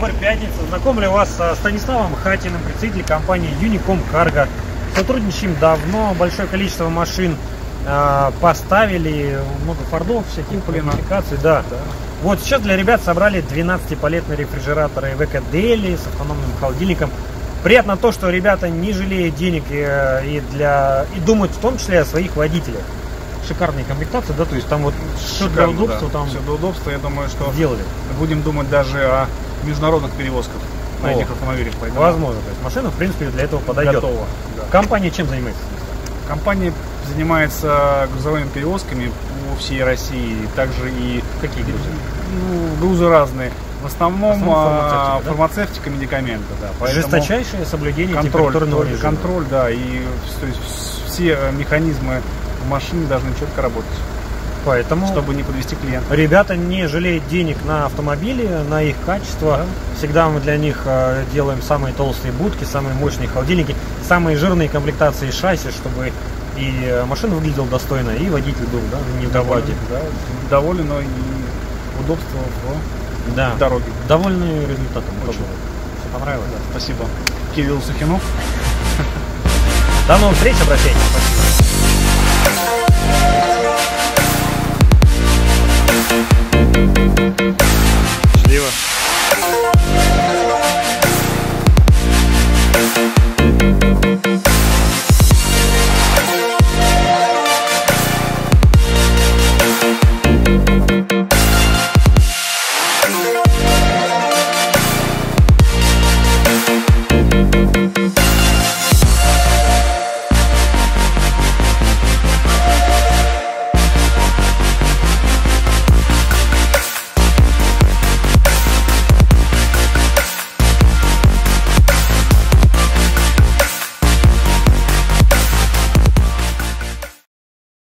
Октябрь, пятница. Знакомлю вас со Станиславом Хатиным, представителем компании Unicom Cargo. Сотрудничаем давно, большое количество машин поставили, много фордов, всяких модификаций. Да. Вот сейчас для ребят собрали 12-палетные рефрижераторы Эко-Дели с автономным холодильником. Приятно то, что ребята не жалеют денег и думают в том числе о своих водителях. Шикарные комплектации, да, то есть там вот все для удобства, да. там все для удобства, я думаю, что сделали. Будем думать даже о международных перевозках на этих автомобилях. Поэтому возможно, то есть машина в принципе для этого подойдет. Готова, да. Компания чем занимается? Компания занимается грузовыми перевозками по всей России, также и какие грузы? Грузы разные. В основном фармацевтика, медикаменты, да. Жесточайшее соблюдение контроль, температурного режима. Контроль, да, и то есть все механизмы в машине должны четко работать. Поэтому, чтобы не подвести клиента. Ребята не жалеют денег на автомобили, на их качество. Да. Всегда мы для них делаем самые толстые будки, самые мощные холодильники, самые жирные комплектации шасси, чтобы и машина выглядела достойно, и водитель был, да, не в дороге. Да, доволен, но и удобство в дороге. Довольны результатом. Очень. Все понравилось? Да, спасибо. Кирилл Сухинов. До новых встреч, обращайтесь. Спасибо.